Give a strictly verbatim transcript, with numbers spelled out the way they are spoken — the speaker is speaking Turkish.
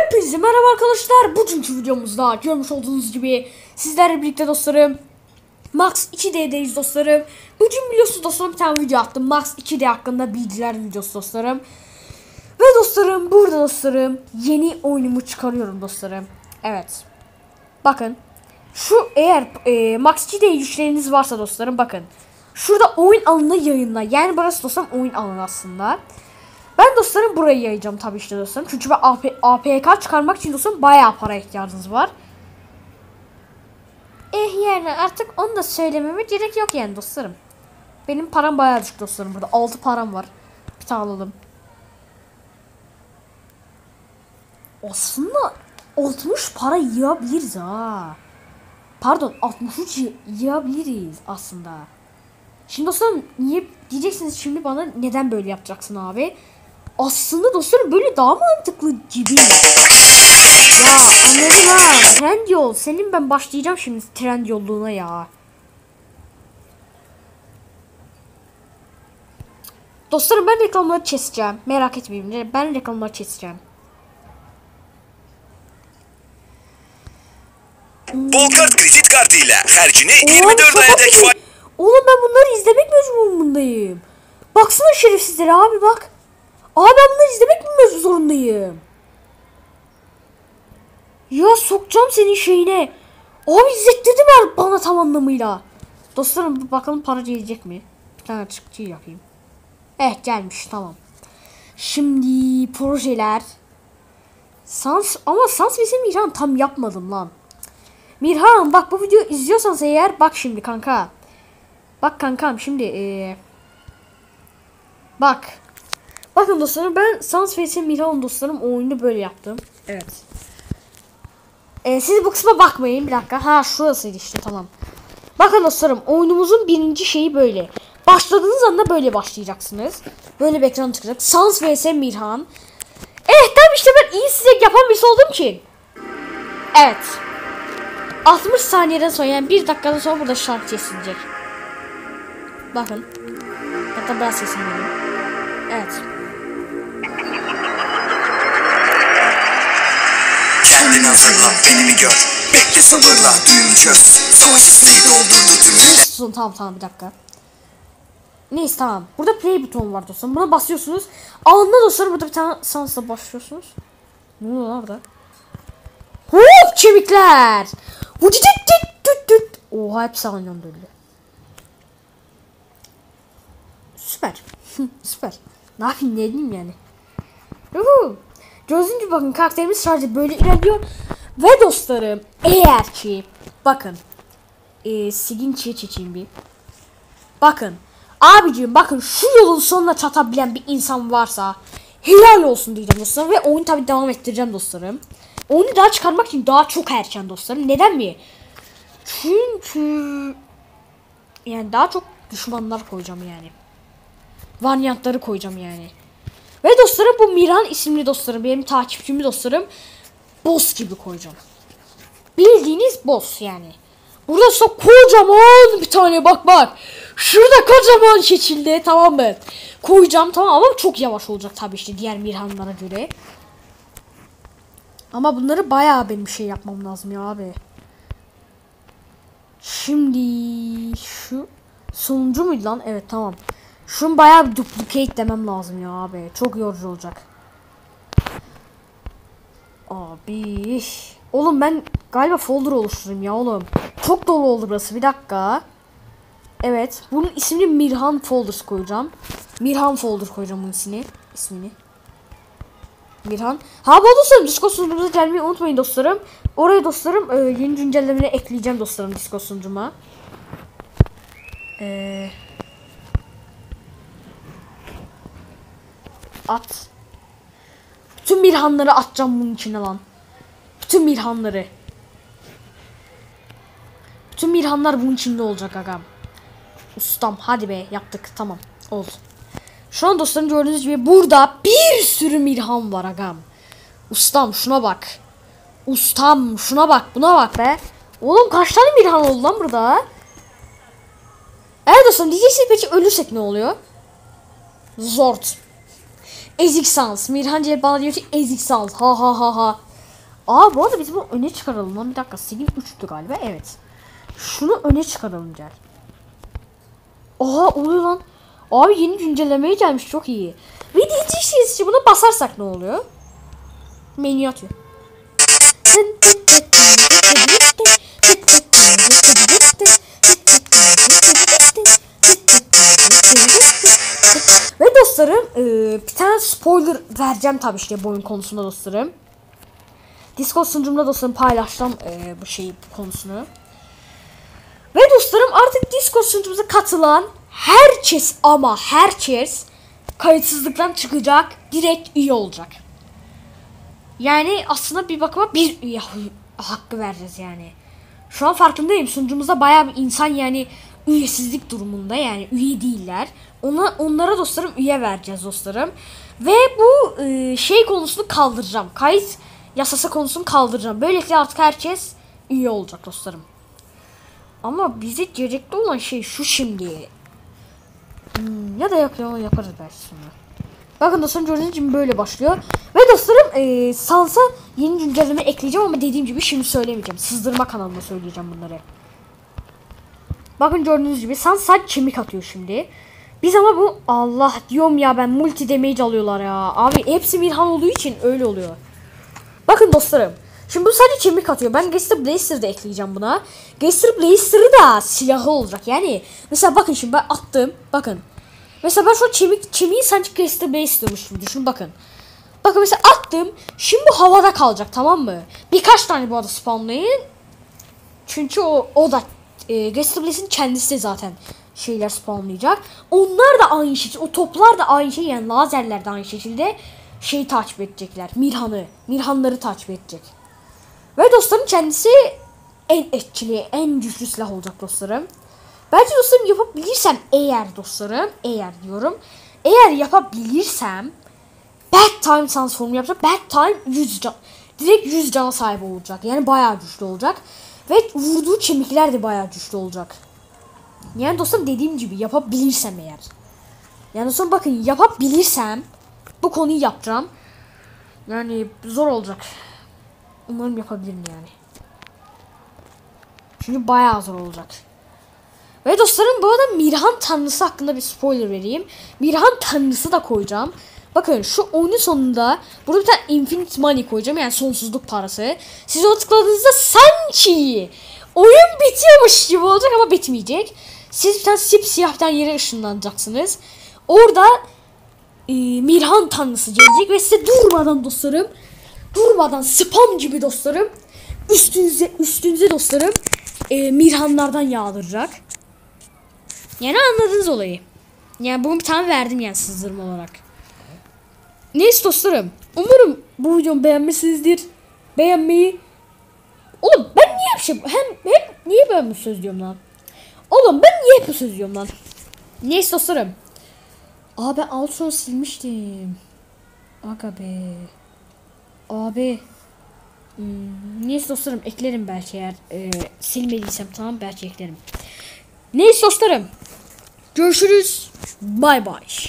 Hepinize merhaba arkadaşlar. Bugünkü videomuzda görmüş olduğunuz gibi sizlerle birlikte dostlarım Max iki D'deyiz dostlarım. Bugün biliyorsunuz dostlarım bir tane video attım. Max iki D hakkında bilgiler videosu dostlarım. Ve dostlarım burada dostlarım yeni oyunumu çıkarıyorum dostlarım. Evet. Bakın. Şu eğer e, Max iki D güçleriniz varsa dostlarım bakın. Şurada oyun alanı yayınla. Yani burası dostlarım oyun alanı aslında. Ben dostlarım burayı yayacağım tabii işte dostlarım. Çünkü ben A P K çıkarmak için dostlarım bayağı para ihtiyacınız var. Eh yani artık onu da söylememe gerek yok yani dostlarım. Benim param bayağı düşük dostlarım burada. altı param var. Bir tane alalım. Aslında altmış para yiyebiliriz ha. Pardon altmış üç yiyebiliriz aslında. Şimdi dostlarım niye diyeceksiniz şimdi bana neden böyle yapacaksın abi? Aslında dostlarım böyle daha mantıklı gibi. Ya anladım ha. Trendyol. Senin ben başlayacağım şimdi Trendyol'luğuna ya. Dostlarım ben reklamları keseceğim. Merak etmeyin. Ben reklamları keseceğim. Bolkart kredi kartıyla harcını yirmi dört aya dek faiz. Oğlum ben bunları izlemek mecburundayım. Baksana şerefsizlere abi bak. Abi ben bunları izlemek mi zorundayım? Ya sokacağım senin şeyine. Abi izlettirdiler bana tam anlamıyla. Dostlarım bakalım para gelecek mi? Bir tane çıktı yapayım. Evet gelmiş tamam. Şimdi projeler. Sans ama Sans ve Mirhan tam yapmadım lan. Mirhan bak bu videoyu izliyorsanız eğer bak şimdi kanka. Bak kankam şimdi ee, bak. Bakın dostlarım ben Sans ve Mirhan dostlarım oyunu böyle yaptım. Evet. Ee, siz bu kısma bakmayın bir dakika. Ha şurasıydı işte tamam. Bakın dostlarım oyunumuzun birinci şeyi böyle. Başladığınız anda böyle başlayacaksınız. Böyle bir ekran çıkacak. Sans vs Mirhan. Evet tabii işte ben iyi size yapan birisi olduğum için. Evet. altmış saniyeden sonra yani bir dakikadan sonra burada şarkı kesilecek. Bakın. Hatta biraz sesim geliyor. Evet. Kendini hazırla, beni mi gör? Bekle sabırla, düğümü çöz. Savaş isteği doldurdu tüm millet. Susun tamam tamam bir dakika. Neyse tamam. Burada play butonu var dostlarım. Buna basıyorsunuz. Anında dostlarım burada bir tane sansla başlıyorsunuz. Ne oluyor lan burada? Hop kemikler. Oha hepsi aynı anda öyle. Süper. Süper. Ne yapayım ne edeyim yani. Uhu. Gördüğünüz gibi bakın karakterimiz sadece böyle ilerliyor. Ve dostlarım eğer ki bakın. Ee, Siginçi'ye çekeyim bir. Bakın. Abicim bakın şu yolun sonuna çatabilen bir insan varsa helal olsun diyeceğim dostlarım. Ve oyunu tabi devam ettireceğim dostlarım. Oyunu daha çıkarmak için daha çok erken dostlarım. Neden mi? Çünkü yani daha çok düşmanlar koyacağım yani. Varyantları koyacağım yani. Ve dostlarım bu Mirhan isimli dostlarım. Benim takipçimi dostlarım. Boss gibi koyacağım. Bildiğiniz boss yani. Burada çok kocaman bir tane bak bak. Şurada kocaman şekilde tamam mı? Koyacağım tamam ama çok yavaş olacak tabii işte diğer Mirhanlara göre. Ama bunları bayağı benim şey yapmam lazım ya abi. Şimdi şu sonuncu muydu lan? Evet tamam. Şunu bayağı bir duplicate demem lazım ya abi. Çok yorucu olacak. Abi. Oğlum ben galiba folder oluşturayım ya oğlum. Çok dolu oldu burası. Bir dakika. Evet. Bunun ismini Mirhan Folders koyacağım. Mirhan Folder koyacağım bunun ismini. ismini. Mirhan. Ha bu dostlarım Discord sunucumuza gelmeyi unutmayın dostlarım. Oraya dostlarım e, yeni güncellemeleri ekleyeceğim dostlarım Discord sunucuma. Eee... At. Bütün Mirhanları atacağım bunun içine lan. Bütün Mirhanları. Bütün Mirhanlar bunun içinde olacak agam. Ustam hadi be yaptık tamam oldu. Şu an dostlarım gördüğünüz gibi burada bir sürü Mirhan var agam. Ustam şuna bak. Ustam şuna bak buna bak be. Oğlum kaç tane Mirhan oldu lan burada? Evet dostlarım diyeceksiniz peki ölürsek ne oluyor? Zort. Ezik sans. Mirhan Cevap bana diyor ki ezik sans. Ha ha ha ha. Aa bu arada biz bunu öne çıkaralım lan. Bir dakika senin üçtü galiba. Evet. Şunu öne çıkaralım Cer. Oha oluyor lan. Abi yeni güncellemeye gelmiş çok iyi. Ve diyeceksiniz buna basarsak ne oluyor? Menü atıyor. Ve dostlarım bir tane spoiler vereceğim tabii işte bu oyun konusunda dostlarım. Discord sunucumda dostlarım paylaştım bu şey konusunu. Ve dostlarım artık Discord sunucumuza katılan herkes ama herkes kayıtsızlıktan çıkacak, direkt üye olacak. Yani aslında bir bakıma bir üye hakkı vereceğiz yani. Şu an farkındayım, sunucumuzda bayağı bir insan yani üyesizlik durumunda, yani üye değiller. Ona, onlara dostlarım üye vereceğiz dostlarım. Ve bu e, şey konusunu kaldıracağım. Kayıt yasası konusunu kaldıracağım. Böylelikle artık herkes üye olacak dostlarım. Ama bize gerekli olan şey şu şimdi. Hmm, ya da yok ya yaparız belki sonra. Bakın dostlarım gördüğünüz gibi böyle başlıyor. Ve dostlarım e, Sans'a yeni güncelleme ekleyeceğim ama dediğim gibi şimdi söylemeyeceğim. Sızdırma kanalında söyleyeceğim bunları. Bakın gördüğünüz gibi Sans sadece kemik atıyor şimdi. Biz ama bu Allah diyorum ya ben multi damage alıyorlar ya. Abi hepsi Mirhan olduğu için öyle oluyor. Bakın dostlarım. Şimdi bu sadece kemik atıyor. Ben Gaster Blaster'ı da ekleyeceğim buna. Gaster Blaster'ı da silahı olacak. Yani mesela bakın şimdi ben attım. Bakın. Mesela ben şu an kemik, kemiği sanki Gaster Blaster'mış gibi düşün bakın. Bakın mesela attım. Şimdi bu havada kalacak tamam mı? Birkaç tane bu arada spawnlayın. Çünkü o, o da e, Gaster Blaster'ın kendisi de zaten şeyler spawnlayacak. Onlar da aynı şekilde. O toplar da aynı şey yani lazerler de aynı şekilde şeyi takip edecekler. Mirhan'ı. Mirhanları takip edecek. Ve dostlarım kendisi en etkili, en güçlü silah olacak dostlarım. Belki dostlarım yapabilirsem eğer dostlarım, eğer diyorum. Eğer yapabilirsem Bad Time transformu yapacak. Bad Time yüz can. Direkt yüz cana sahip olacak. Yani bayağı güçlü olacak. Ve vurduğu kemikler de bayağı güçlü olacak. Yani dostlarım dediğim gibi yapabilirsem eğer. Yani dostlarım bakın yapabilirsem bu konuyu yapacağım. Yani zor olacak. Umarım yapabilirim yani. Çünkü bayağı zor olacak. Ve dostlarım bu arada Mirhan tanrısı hakkında bir spoiler vereyim. Mirhan tanrısı da koyacağım. Bakın şu oyunun sonunda burada bir tane infinite money koyacağım. Yani sonsuzluk parası. Siz ona tıkladığınızda sanki oyun bitiyormuş gibi olacak ama bitmeyecek. Siz bir tane sipsiyah bir tane yere ışınlanacaksınız. Orada e, Mirhan tanrısı gelecek ve size durmadan dostlarım, durmadan spam gibi dostlarım, üstünüze üstünüze dostlarım e, Mirhanlardan yağdıracak. Yani anladınız olayı. Yani bunu bir tane verdim yani sızdırma olarak. Neyse dostlarım. Umarım bu videomu beğenmişsinizdir. Beğenmeyi. Oğlum ben niye bir şey hem hep niye ben bu söz diyorum lan? Oğlum ben niye hep bu söz diyorum lan? Neyse dostlarım. Aa ben Altron silmiştim. Aga be. Abi. Hmm, neyse dostlarım eklerim belki eğer e, silmediysem tamam belki eklerim. Neyse dostlarım. Görüşürüz. Bye bye.